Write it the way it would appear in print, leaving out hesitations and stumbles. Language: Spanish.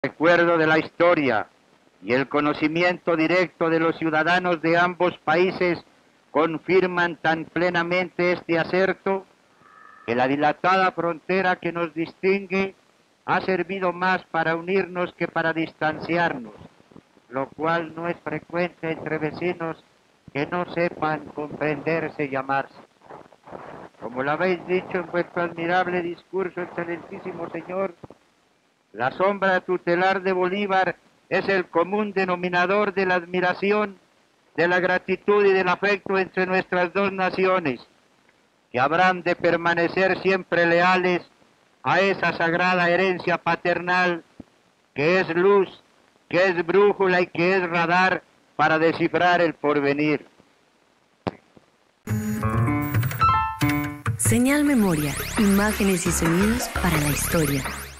recuerdo de la historia y el conocimiento directo de los ciudadanos de ambos países confirman tan plenamente este acerto que la dilatada frontera que nos distingue ha servido más para unirnos que para distanciarnos, lo cual no es frecuente entre vecinos que no sepan comprenderse y amarse. Como lo habéis dicho en vuestro admirable discurso, excelentísimo señor, la sombra tutelar de Bolívar es el común denominador de la admiración, de la gratitud y del afecto entre nuestras dos naciones, que habrán de permanecer siempre leales a esa sagrada herencia paternal que es luz, que es brújula y que es radar para descifrar el porvenir. Señal Memoria, imágenes y sonidos para la historia.